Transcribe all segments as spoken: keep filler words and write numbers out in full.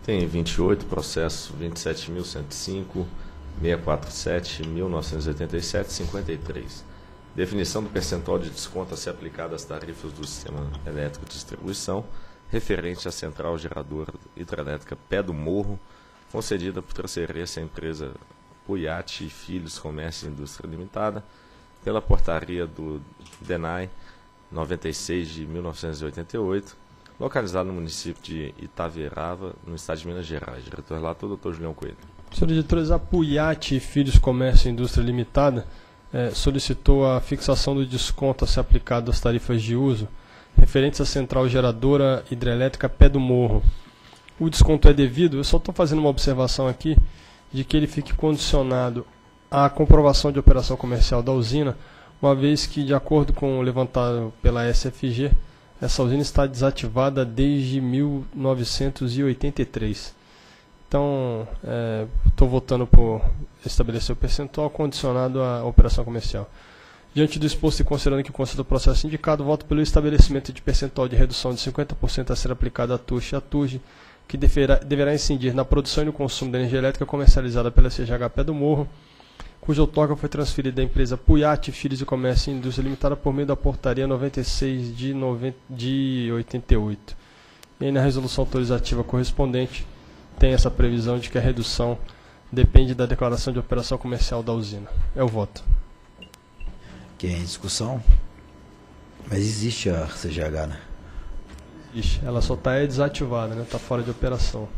Item vinte e oito, processo vinte e sete mil cento e cinco, seiscentos e quarenta e sete, mil novecentos e oitenta e sete, cinquenta e três. Definição do percentual de desconto a ser aplicado às tarifas do Sistema Elétrico de Distribuição, referente à Central Geradora Hidrelétrica Pé do Morro, concedida por transferência à empresa Puyat e Filhos Comércio e Indústria Limitada, pela portaria do D E N A I noventa e seis de mil novecentos e oitenta e oito, localizado no município de Itaverava, no estado de Minas Gerais. Diretor relator, doutor Julião Coelho. Senhor diretor, a Puyat e Filhos Comércio e Indústria Limitada eh, solicitou a fixação do desconto a ser aplicado às tarifas de uso referentes à Central Geradora Hidrelétrica Pé do Morro. O desconto é devido, eu só estou fazendo uma observação aqui, de que ele fique condicionado à comprovação de operação comercial da usina, uma vez que, de acordo com o levantado pela S F G, essa usina está desativada desde mil novecentos e oitenta e três. Então, estou é, votando por estabelecer o percentual condicionado à operação comercial. Diante do exposto e considerando que consta do processo indicado, voto pelo estabelecimento de percentual de redução de cinquenta por cento a ser aplicado à T U S e à T U G, que deverá, deverá incidir na produção e no consumo da energia elétrica comercializada pela C G H Pé do Morro, cuja outorga foi transferida à empresa Puyat, Filhos de Comércio e Indústria Limitada por meio da portaria noventa e seis de oitenta e oito. E aí, na resolução autorizativa correspondente, tem essa previsão de que a redução depende da declaração de operação comercial da usina. É o voto. Quem em discussão? Mas existe a C G H, né? Existe. Ela só está desativada, né? Está fora de operação.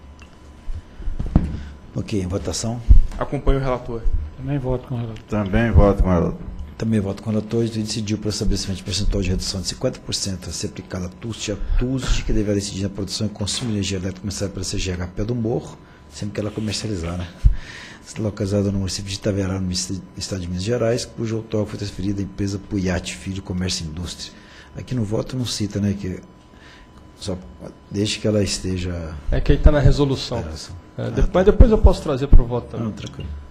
Ok, em votação? Acompanho o relator. Também voto com o relator. Também voto com o relator. Também voto com o relator. E decidiu para o estabelecimento de percentual de redução de cinquenta por cento a ser aplicada a T U S e a T U S, que deverá incidir na produção e consumo de energia elétrica comercializada pela C G H Pé do Morro, sempre que ela comercializar, né? Localizada no município de Itaverava, no estado de Minas Gerais, cujo outorga foi transferida à empresa Puyat, Filho, Comércio e Indústria. Aqui no voto não cita, né, que só desde que ela esteja... É que aí está na resolução. É, é, depois, ah, tá. Mas depois eu posso trazer para o voto também. Não, tranquilo.